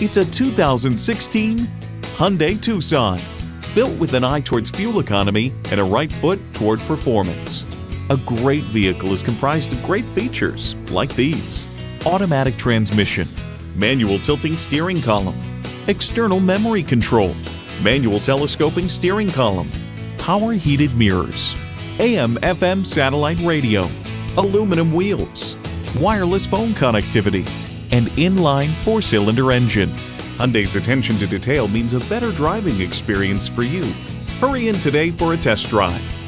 It's a 2016 Hyundai Tucson, built with an eye towards fuel economy and a right foot toward performance. A great vehicle is comprised of great features like these: automatic transmission, manual tilting steering column, external memory control, manual telescoping steering column, power heated mirrors, AM/FM satellite radio, aluminum wheels, wireless phone connectivity, and inline 4-cylinder engine. Hyundai's attention to detail means a better driving experience for you. Hurry in today for a test drive.